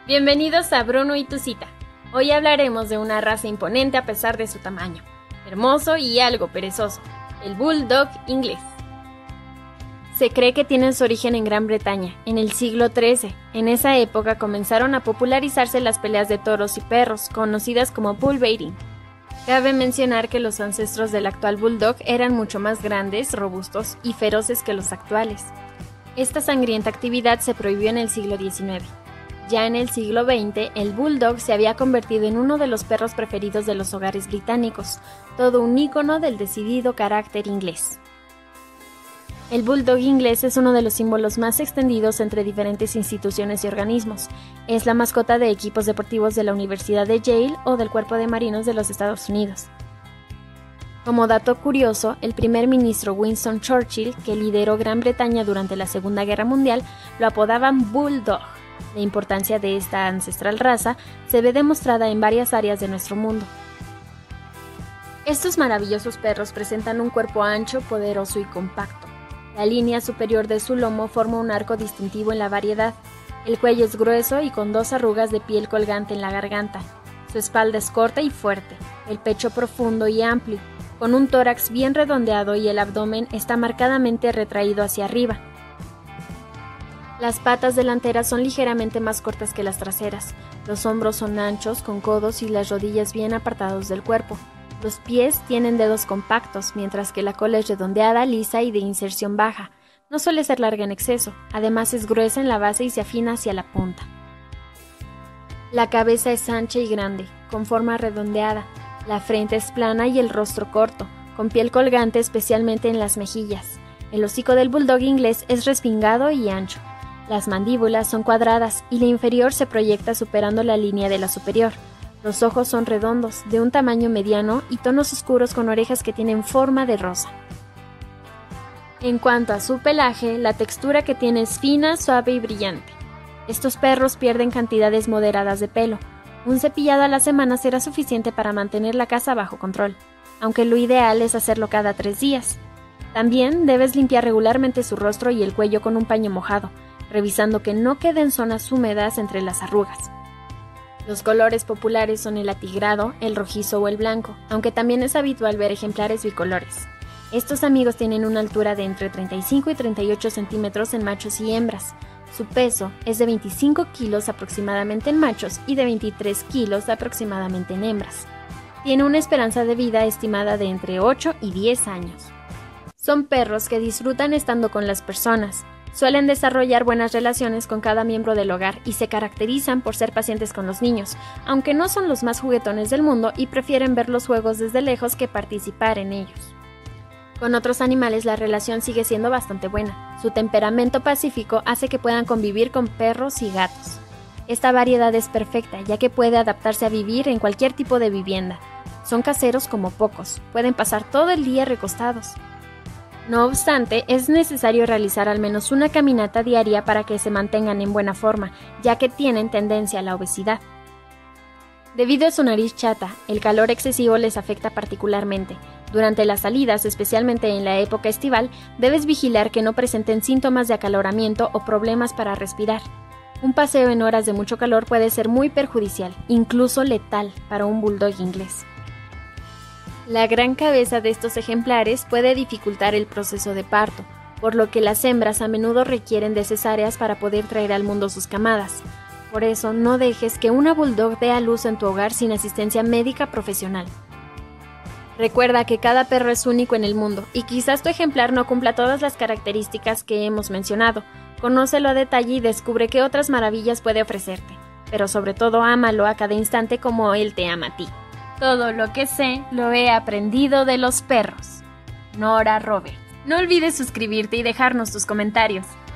Bienvenidos a Bruno y tu cita. Hoy hablaremos de una raza imponente a pesar de su tamaño, hermoso y algo perezoso, el Bulldog inglés. Se cree que tiene su origen en Gran Bretaña, en el siglo XIII. En esa época comenzaron a popularizarse las peleas de toros y perros, conocidas como bull baiting. Cabe mencionar que los ancestros del actual Bulldog eran mucho más grandes, robustos y feroces que los actuales. Esta sangrienta actividad se prohibió en el siglo XIX. Ya en el siglo XX, el Bulldog se había convertido en uno de los perros preferidos de los hogares británicos, todo un ícono del decidido carácter inglés. El Bulldog inglés es uno de los símbolos más extendidos entre diferentes instituciones y organismos. Es la mascota de equipos deportivos de la Universidad de Yale o del Cuerpo de Marinos de los Estados Unidos. Como dato curioso, el primer ministro Winston Churchill, que lideró Gran Bretaña durante la Segunda Guerra Mundial, lo apodaban Bulldog. La importancia de esta ancestral raza se ve demostrada en varias áreas de nuestro mundo. Estos maravillosos perros presentan un cuerpo ancho, poderoso y compacto. La línea superior de su lomo forma un arco distintivo en la variedad. El cuello es grueso y con dos arrugas de piel colgante en la garganta. Su espalda es corta y fuerte, el pecho profundo y amplio, con un tórax bien redondeado y el abdomen está marcadamente retraído hacia arriba. Las patas delanteras son ligeramente más cortas que las traseras. Los hombros son anchos, con codos y las rodillas bien apartados del cuerpo. Los pies tienen dedos compactos, mientras que la cola es redondeada, lisa y de inserción baja. No suele ser larga en exceso, además es gruesa en la base y se afina hacia la punta. La cabeza es ancha y grande, con forma redondeada. La frente es plana y el rostro corto, con piel colgante especialmente en las mejillas. El hocico del Bulldog inglés es respingado y ancho. Las mandíbulas son cuadradas y la inferior se proyecta superando la línea de la superior. Los ojos son redondos, de un tamaño mediano y tonos oscuros con orejas que tienen forma de rosa. En cuanto a su pelaje, la textura que tiene es fina, suave y brillante. Estos perros pierden cantidades moderadas de pelo. Un cepillado a la semana será suficiente para mantener la casa bajo control, aunque lo ideal es hacerlo cada 3 días. También debes limpiar regularmente su rostro y el cuello con un paño mojado, revisando que no queden zonas húmedas entre las arrugas. Los colores populares son el atigrado, el rojizo o el blanco, aunque también es habitual ver ejemplares bicolores. Estos amigos tienen una altura de entre 35 y 38 centímetros en machos y hembras. Su peso es de 25 kilos aproximadamente en machos y de 23 kilos aproximadamente en hembras. Tiene una esperanza de vida estimada de entre 8 y 10 años. Son perros que disfrutan estando con las personas. Suelen desarrollar buenas relaciones con cada miembro del hogar y se caracterizan por ser pacientes con los niños, aunque no son los más juguetones del mundo y prefieren ver los juegos desde lejos que participar en ellos. Con otros animales la relación sigue siendo bastante buena. Su temperamento pacífico hace que puedan convivir con perros y gatos. Esta variedad es perfecta, ya que puede adaptarse a vivir en cualquier tipo de vivienda. Son caseros como pocos, pueden pasar todo el día recostados. No obstante, es necesario realizar al menos una caminata diaria para que se mantengan en buena forma, ya que tienen tendencia a la obesidad. Debido a su nariz chata, el calor excesivo les afecta particularmente. Durante las salidas, especialmente en la época estival, debes vigilar que no presenten síntomas de acaloramiento o problemas para respirar. Un paseo en horas de mucho calor puede ser muy perjudicial, incluso letal, para un Bulldog inglés. La gran cabeza de estos ejemplares puede dificultar el proceso de parto, por lo que las hembras a menudo requieren de cesáreas para poder traer al mundo sus camadas. Por eso, no dejes que una Bulldog dé a luz en tu hogar sin asistencia médica profesional. Recuerda que cada perro es único en el mundo y quizás tu ejemplar no cumpla todas las características que hemos mencionado. Conócelo a detalle y descubre qué otras maravillas puede ofrecerte, pero sobre todo ámalo a cada instante como él te ama a ti. Todo lo que sé lo he aprendido de los perros. Nora Roberts. No olvides suscribirte y dejarnos tus comentarios.